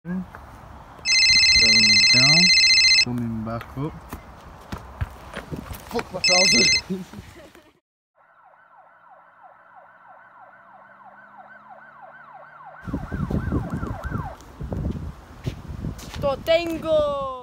Going down, coming back up. Fuck my trousers. ¡Lo tengo!